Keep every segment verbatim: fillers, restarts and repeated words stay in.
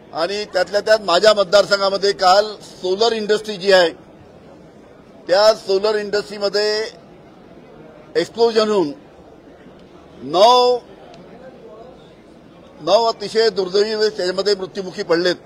आणि त्यातल्या त्यात माझ्या मतदारसंघामध्ये काल सोलर इंडस्ट्री जी आहे त्या सोलर इंडस्ट्रीमध्ये एक्सप्लोजन होऊन नऊ नऊ अतिशय दुर्दैवी त्यामध्ये मृत्युमुखी पडलेत।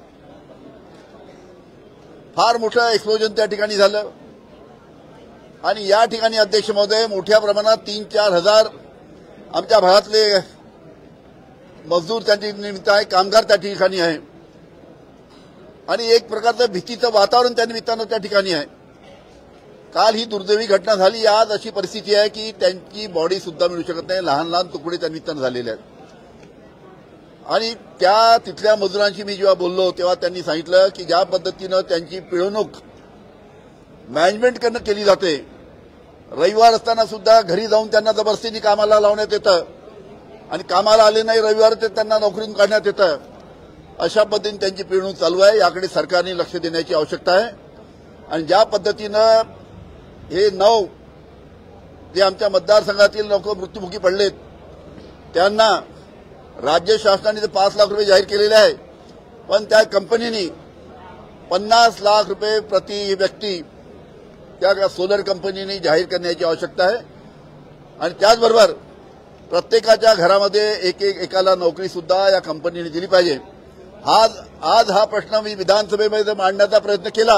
फार मोठं एक्सप्लोजन त्या ठिकाणी झालं आणि या ठिकाणी अध्यक्ष महोदय मोठ्या प्रमाणात तीन चार हजार आमच्या भागातले मजदूर त्या निमित्त आहे, कामगार त्या ठिकाणी आहे आणि एक प्रकारचं भीतीचं वातावरण त्या निमित्तानं त्या ठिकाणी आहे। काल ही दुर्दैवी घटना झाली। आज अशी परिस्थिती आहे की त्यांची बॉडी सुद्धा मिळू शकत नाही, लहान लहान तुकडे त्या निमित्तानं झालेले आहेत। आणि त्या तिथल्या मजुरांशी मी जेव्हा बोललो तेव्हा त्यांनी सांगितलं की ज्या पद्धतीनं त्यांची पिळवणूक मॅनेजमेंटकडनं केली जाते, रविवार असताना सुद्धा घरी जाऊन त्यांना जबरदस्तीने कामाला लावण्यात येतं आणि कामाला आले नाही रविवार ते त्यांना नोकरीतून काढण्यात येतं, अशा पद्धतीने त्यांची पिळवणूक चालू आहे। याकडे सरकारने लक्ष देण्याची आवश्यकता आहे। आणि ज्या पद्धतीनं हे नऊ जे आमच्या मतदारसंघातील लोक मृत्युमुखी पडलेत त्यांना राज्य शासनाने पाच लाख रुपये जाहीर केलेले आहे, पण त्या कंपनीने पन्नास लाख रुपये प्रति व्यक्ती त्या सोलर कंपनीने जाहीर करण्याची आवश्यकता आहे। आणि त्याचबरोबर प्रत्येकाच्या घरामध्ये एक एक एकाला नोकरी सुद्धा या कंपनीने दिली पाहिजे। आज आज हा प्रश्न मी विधानसभेमध्ये मांडण्याचा प्रयत्न केला,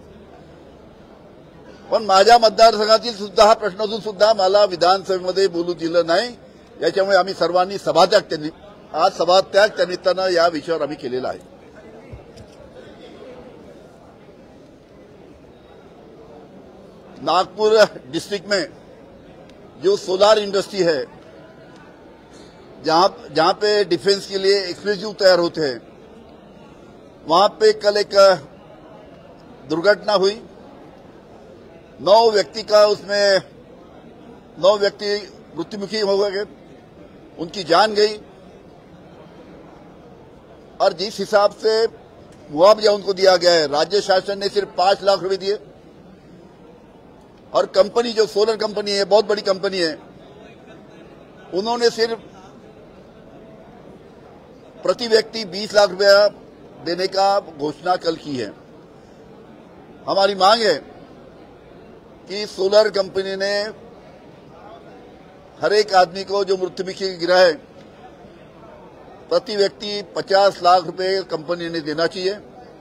पण माझ्या मतदारसंघातील सुद्धा हा प्रश्न असून सुद्धा मला विधानसभेमध्ये बोलू दिलं नाही। याच्यामुळे आम्ही सर्वांनी सभात्याग त्यांनी आज सभात्याग त्या निमित्तानं या विषयावर आम्ही केलेला आहे। नागपुर डिस्ट्रिक्ट में जो सोलार इंडस्ट्री है, जहां जहां पे डिफेंस के लिए एक्सप्लोजिव तैयार होते हैं, वहां पे कल एक दुर्घटना हुई। नौ व्यक्ति का उसमें नौ व्यक्ति मृत्युमुखी हो गए, उनकी जान गई और जिस हिसाब से मुआवजा उनको दिया गया है, राज्य शासन ने सिर्फ पांच लाख रुपए दिए और कंपनी जो सोलर कंपनी है, बहुत बड़ी कंपनी है, उन्होंने सिर्फ प्रति व्यक्ति बीस लाख रुपया देने का घोषणा कल की है। हमारी मांग है कि सोलर कंपनी ने हर एक आदमी को जो मृत्युमुखी गिरा है प्रति व्यक्ति पचास लाख रुपए कंपनी ने देना चाहिए।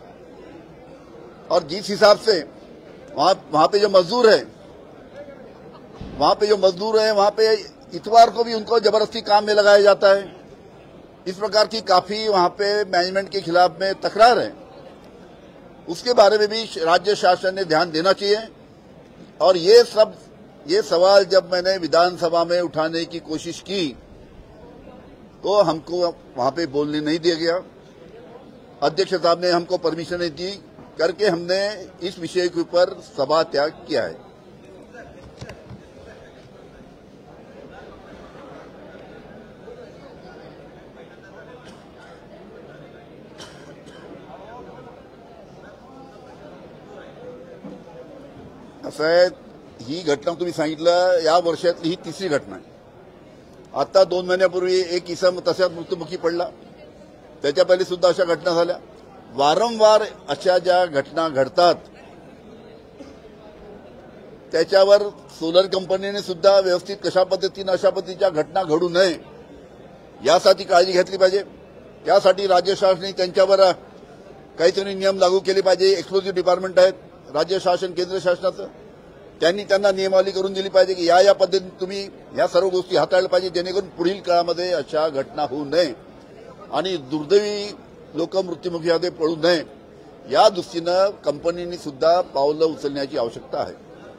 और जिस हिसाब से वहां वहां पे जो मजदूर है वहां पे जो मजदूर है वहां पे इतवार को भी उनको जबरदस्ती काम में लगाया जाता है। इस प्रकार की काफी वहां पे मैनेजमेंट के खिलाफ में तकरार है, उसके बारे में भी राज्य शासन ने ध्यान देना चाहिए। और ये सब ये सवाल जब मैंने विधानसभा में उठाने की कोशिश की तो हमको वहां पे बोलने नहीं दिया गया। अध्यक्ष साहब ने हमको परमिशन नहीं दी करके हमने इस विषय के ऊपर सभा त्याग किया है। असं आहे, ही घटना तुम्ही सांगितलं या वर्षातली ही तिसरी घटना आहे। आता दोन महिन्यापूर्वी एक इसम तशाच मृत्युमुखी पडला, त्याच्या पहिले सुद्धा अशा घटना झाल्या। वारंवार अशा ज्या घटना घडतात त्याच्यावर सोलर कंपनीने सुद्धा व्यवस्थित कशा पद्धतीने अशा पद्धतीच्या घटना घडू नये यासाठी काळजी घेतली पाहिजे। त्यासाठी राज्य शासनाने त्यांच्यावर काहीतरी नियम लागू केले पाहिजे। एक्सप्लोजिव्ह डिपार्टमेंट आहेत राज्य शासन केंद्र शासनाचं, त्यांनी त्यांना नियमावली करून दिली पाहिजे की या या पद्धतीने तुम्ही या सर्व गोष्टी हाताळल्या पाहिजे, जेणेकरून पुढील काळामध्ये अशा घटना होऊ नये आणि दुर्दैवी लोक मृत्युमुखी पडू नये या दृष्टीनं कंपनीने सुद्धा पावलं उचलण्याची आवश्यकता आहे।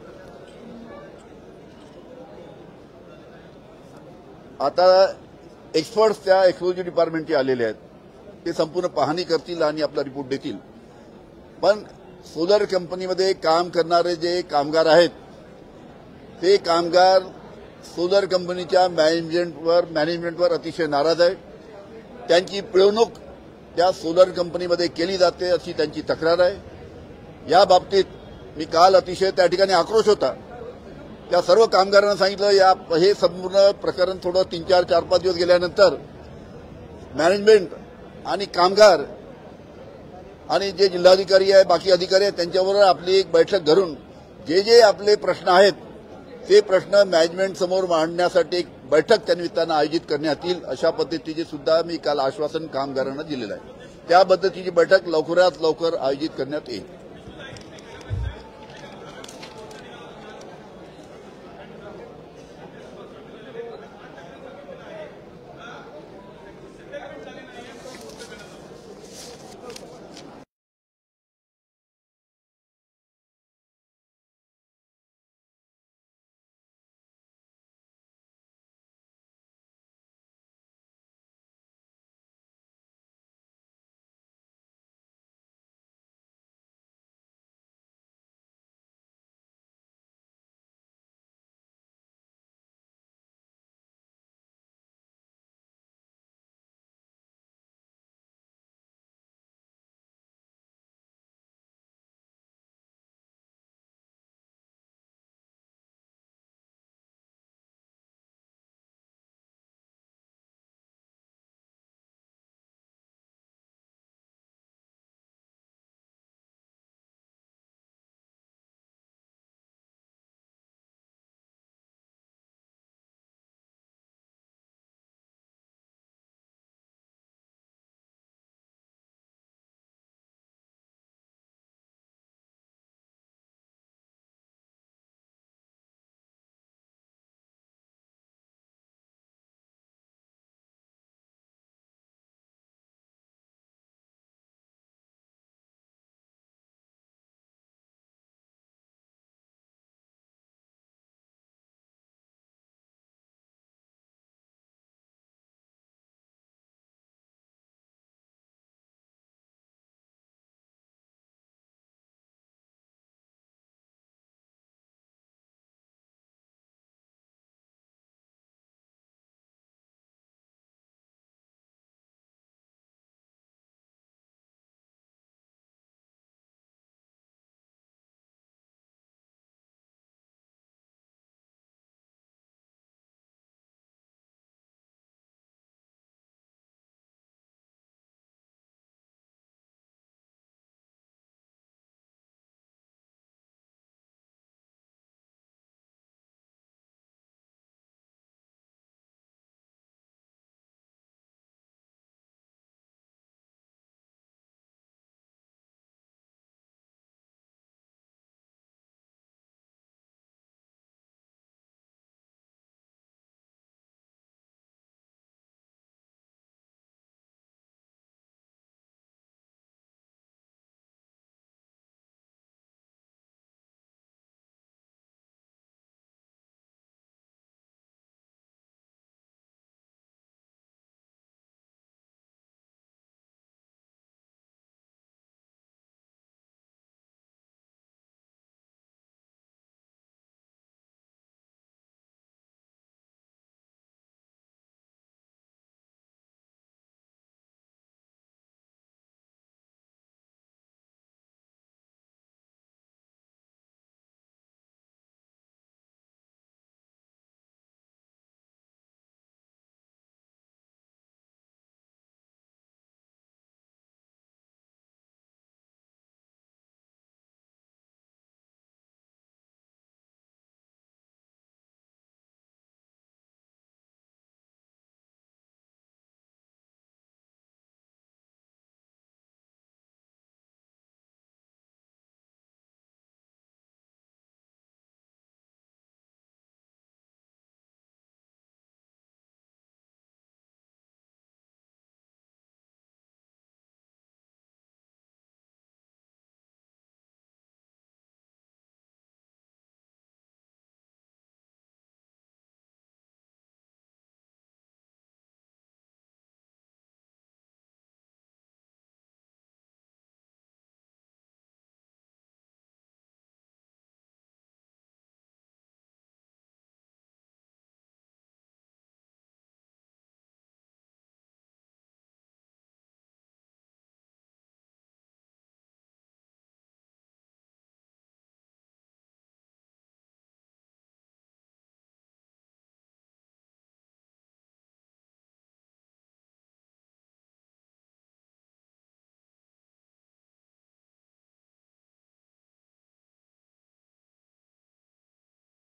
आता एक्सपर्ट्स त्या एक्सप्लोजिव्ह डिपार्टमेंटचे आलेले आहेत, ते संपूर्ण पाहणी करतील आणि आपला रिपोर्ट देतील। पण सोलर कंपनीमध्ये काम करणारे जे कामगार आहेत ते कामगार सोलर कंपनीच्या मॅनेजमेंटवर मॅनेजमेंटवर अतिशय नाराज आहे। त्यांची पिळवणूक त्या सोलर कंपनीमध्ये केली जाते अशी त्यांची तक्रार आहे। या बाबतीत मी काल अतिशय त्या ठिकाणी आक्रोश होता। त्या सर्व कामगारांना सांगितलं या हे संपूर्ण प्रकरण थोडं तीन चार चार पाच दिवस गेल्यानंतर मॅनेजमेंट आणि कामगार आणि जे जिल्हाधिकारी आहे बाकी अधिकारी आहेत त्यांच्याबरोबर आपली एक बैठक धरून जे जे आपले प्रश्न आहेत ते प्रश्न मॅनेजमेंट समोर मांडण्यासाठी एक बैठक त्यानिमित्तानं आयोजित करण्यात येईल अशा पद्धतीचे सुद्धा मी काल आश्वासन कामगारांना दिलेलं आहे. त्या पद्धतीची बैठक लवकरात लवकर आयोजित करण्यात येईल.